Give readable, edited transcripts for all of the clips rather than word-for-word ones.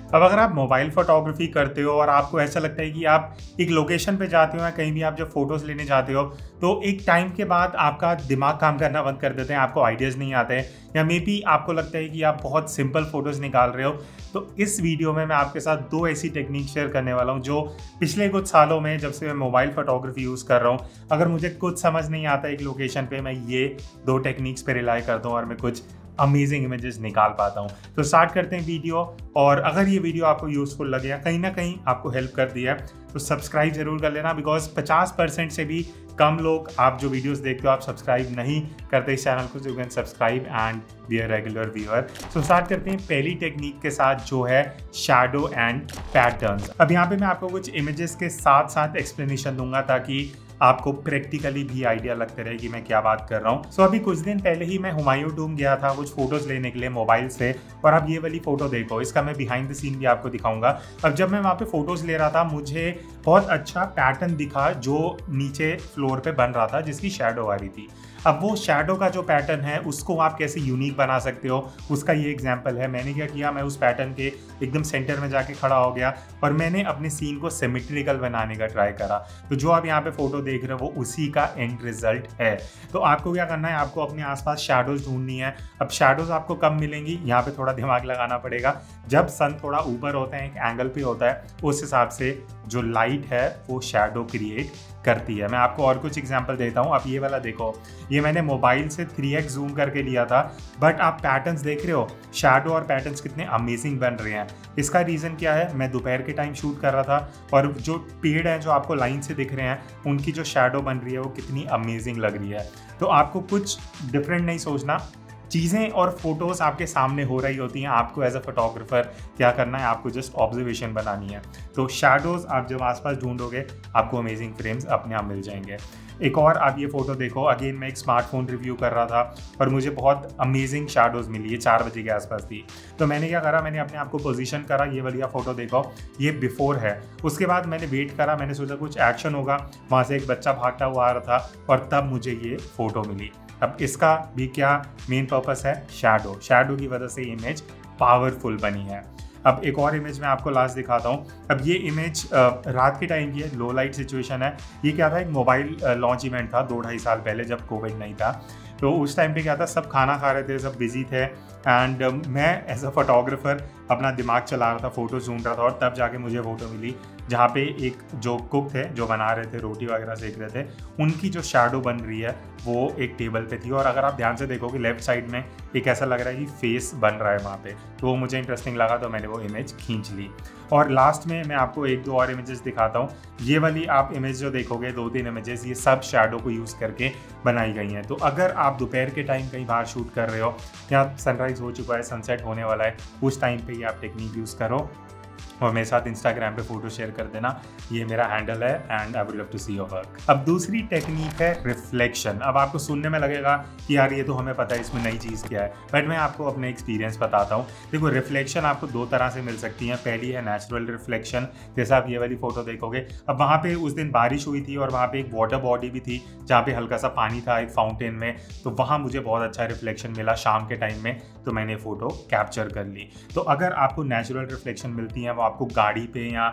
अब अगर आप मोबाइल फोटोग्राफी करते हो और आपको ऐसा लगता है कि आप एक लोकेशन पे जाते हो या कहीं भी आप जब फोटोज़ लेने जाते हो तो एक टाइम के बाद आपका दिमाग काम करना बंद कर देते हैं, आपको आइडियाज़ नहीं आते हैं, या मे बी आपको लगता है कि आप बहुत सिंपल फोटोज़ निकाल रहे हो, तो इस वीडियो में मैं आपके साथ 2 ऐसी टेक्निक शेयर करने वाला हूँ जो पिछले कुछ सालों में जब से मैं मोबाइल फोटोग्राफी यूज़ कर रहा हूँ, अगर मुझे कुछ समझ नहीं आता एक लोकेशन पे, मैं ये 2 टेक्निक्स पे रिलाई करता हूँ और मैं कुछ अमेजिंग इमेजेस निकाल पाता हूँ। तो स्टार्ट करते हैं वीडियो, और अगर ये वीडियो आपको यूज़फुल लगे या कहीं ना कहीं आपको हेल्प कर दिया तो सब्सक्राइब जरूर कर लेना, बिकॉज 50% से भी कम लोग आप जो वीडियोस देखते हो आप सब्सक्राइब नहीं करते इस चैनल को, so you can subscribe and be a regular viewer। तो स्टार्ट करते हैं पहली टेक्निक के साथ जो है शैडो एंड पैटर्न्स। अब यहाँ पे मैं आपको कुछ इमेजेस के साथ साथ एक्सप्लेनेशन दूंगा ताकि आपको प्रैक्टिकली भी आइडिया लगते रहे कि मैं क्या बात कर रहा हूँ। सो अभी कुछ दिन पहले ही मैं हुमायूं टूम गया था कुछ फोटोज लेने के लिए मोबाइल से, और अब ये वाली फोटो देखो, इसका मैं बिहाइंड द सीन भी आपको दिखाऊंगा। अब जब मैं वहाँ पे फोटोज ले रहा था मुझे बहुत अच्छा पैटर्न दिखा जो नीचे फ्लोर पे बन रहा था जिसकी शैडो आ रही थी। अब वो शैडो का जो पैटर्न है उसको आप कैसे यूनिक बना सकते हो उसका ये एग्जांपल है। मैंने क्या किया, मैं उस पैटर्न के एकदम सेंटर में जाके खड़ा हो गया और मैंने अपने सीन को सिमेट्रिकल बनाने का ट्राई करा। तो जो आप यहाँ पे फोटो देख रहे हो वो उसी का एंड रिजल्ट है। तो आपको क्या करना है, आपको अपने आसपास शैडोज ढूंढनी है। अब शैडोज आपको कब मिलेंगी, यहाँ पे थोड़ा दिमाग लगाना पड़ेगा। जब सन थोड़ा ऊपर होता है, एक एंगल पे होता है, उस हिसाब से जो लाइट है वो शैडो क्रिएट करती है। मैं आपको और कुछ एग्जांपल देता हूँ। आप ये वाला देखो, ये मैंने मोबाइल से 3x जूम करके लिया था, बट आप पैटर्न्स देख रहे हो, शैडो और पैटर्न्स कितने अमेजिंग बन रहे हैं। इसका रीज़न क्या है, मैं दोपहर के टाइम शूट कर रहा था और जो पेड़ हैं जो आपको लाइन से दिख रहे हैं उनकी जो शैडो बन रही है वो कितनी अमेजिंग लग रही है। तो आपको कुछ डिफरेंट नहीं सोचना, चीज़ें और फोटोज़ आपके सामने हो रही होती हैं, आपको एज अ फोटोग्राफर क्या करना है, आपको जस्ट ऑब्जर्वेशन बनानी है। तो शैडोज़ आप जब आसपास ढूंढोगे आपको अमेजिंग फ्रेम्स अपने आप मिल जाएंगे। एक और आप ये फ़ोटो देखो, अगेन मैं एक स्मार्टफोन रिव्यू कर रहा था और मुझे बहुत अमेजिंग शैडोज़ मिली, ये 4 बजे के आसपास थी। तो मैंने क्या करा, मैंने अपने आप को पोजीशन करा, ये वाली आप फोटो देखो, ये बिफोर है। उसके बाद मैंने वेट करा, मैंने सोचा कुछ एक्शन होगा, वहाँ से एक बच्चा भागता हुआ आ रहा था और तब मुझे ये फ़ोटो मिली। अब इसका भी क्या मेन पर्पस है, शैडो की वजह से इमेज पावरफुल बनी है। अब एक और इमेज मैं आपको लास्ट दिखाता हूँ। अब ये इमेज रात के टाइम की है, लो लाइट सिचुएशन है। ये क्या था, एक मोबाइल लॉन्च इवेंट था 2-2.5 साल पहले जब कोविड नहीं था। तो उस टाइम पे क्या था, सब खाना खा रहे थे, सब बिजी थे, एंड मैं एज अ फोटोग्राफर अपना दिमाग चला रहा था, फोटो ढूंढ रहा था, और तब जाके मुझे फोटो मिली जहाँ पे एक जो कुक थे जो बना रहे थे, रोटी वगैरह सेक रहे थे, उनकी जो शैडो बन रही है वो एक टेबल पे थी। और अगर आप ध्यान से देखोगे लेफ्ट साइड में एक ऐसा लग रहा है कि फेस बन रहा है वहाँ पे, तो वो मुझे इंटरेस्टिंग लगा, तो मैंने वो इमेज खींच ली। और लास्ट में मैं आपको 1-2 और इमेजेस दिखाता हूँ। ये वाली आप इमेज जो देखोगे, 2-3 इमेजेस, ये सब शैडो को यूज़ करके बनाई गई हैं। तो अगर आप दोपहर के टाइम कहीं बाहर शूट कर रहे हो या सनराइज़ हो चुका है, सनसेट होने वाला है, उस टाइम पे ये आप टेक्निक यूज़ करो और मेरे साथ इंस्टाग्राम पे फोटो शेयर कर देना, ये मेरा हैंडल है, and I would love to see your work. अब दूसरी टेक्निक है रिफ्लेक्शन। अब आपको सुनने में लगेगा कि यार ये तो हमें पता है, इसमें नई चीज़ क्या है, बट मैं आपको अपने एक्सपीरियंस बताता हूँ। देखो, रिफ्लेक्शन आपको 2 तरह से मिल सकती है। पहली है नेचुरल रिफ्लेक्शन, जैसे आप ये वाली फोटो देखोगे। अब वहाँ पे उस दिन बारिश हुई थी और वहाँ पे एक वाटर बॉडी भी थी जहाँ पे हल्का सा पानी था एक फाउंटेन में, तो वहाँ मुझे बहुत अच्छा रिफ्लेक्शन मिला शाम के टाइम में, तो मैंने फोटो कैप्चर कर ली। तो अगर आपको नेचुरल रिफ्लेक्शन मिलती है, वो आपको गाड़ी पे या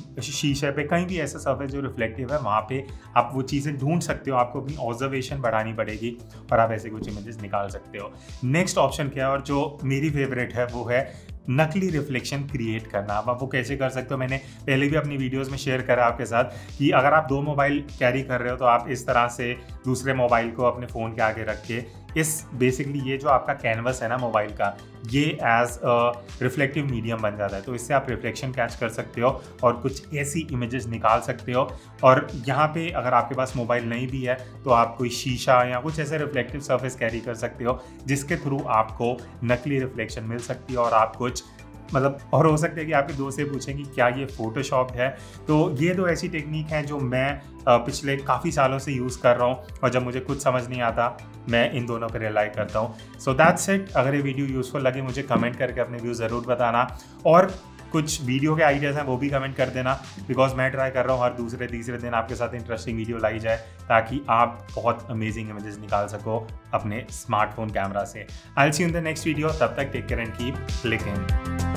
शीशे पे कहीं भी ऐसा सरफेस जो रिफ्लेक्टिव है, वहाँ पे आप वो चीज़ें ढूंढ सकते हो। आपको अपनी ऑब्जर्वेशन बढ़ानी पड़ेगी और आप ऐसे कुछ इमेजेस निकाल सकते हो। नेक्स्ट ऑप्शन क्या है, और जो मेरी फेवरेट है, वो है नकली रिफ्लेक्शन क्रिएट करना। अब आप वो कैसे कर सकते हो, मैंने पहले भी अपनी वीडियोस में शेयर करा आपके साथ कि अगर आप 2 मोबाइल कैरी कर रहे हो तो आप इस तरह से दूसरे मोबाइल को अपने फ़ोन के आगे रख के बेसिकली ये जो आपका कैनवस है ना मोबाइल का, ये एज अ रिफ्लेक्टिव मीडियम बन जाता है। तो इससे आप रिफ्लेक्शन कैच कर सकते हो और कुछ ऐसी इमेजेस निकाल सकते हो। और यहाँ पे अगर आपके पास मोबाइल नहीं भी है तो आप कोई शीशा या कुछ ऐसे रिफ्लेक्टिव सरफेस कैरी कर सकते हो जिसके थ्रू आपको नकली रिफ्लेक्शन मिल सकती है। और आप कुछ और हो सकता है कि आपके दोस्त से पूछें कि क्या ये फोटोशॉप है। तो ये 2 ऐसी टेक्निक हैं जो मैं पिछले काफ़ी सालों से यूज़ कर रहा हूँ, और जब मुझे कुछ समझ नहीं आता मैं इन दोनों पर रिलाई करता हूँ। So that's it. अगर ये वीडियो यूज़फुल लगे मुझे कमेंट करके अपने व्यू ज़रूर बताना, और कुछ वीडियो के आइडियाज़ हैं वो भी कमेंट कर देना, बिकॉज मैं ट्राई कर रहा हूँ हर दूसरे तीसरे दिन आपके साथ इंटरेस्टिंग वीडियो लाई जाए ताकि आप बहुत अमेजिंग इमेजेस निकाल सको अपने स्मार्टफोन कैमरा से। I will see you in the next video. तब तक take care and keep clicking.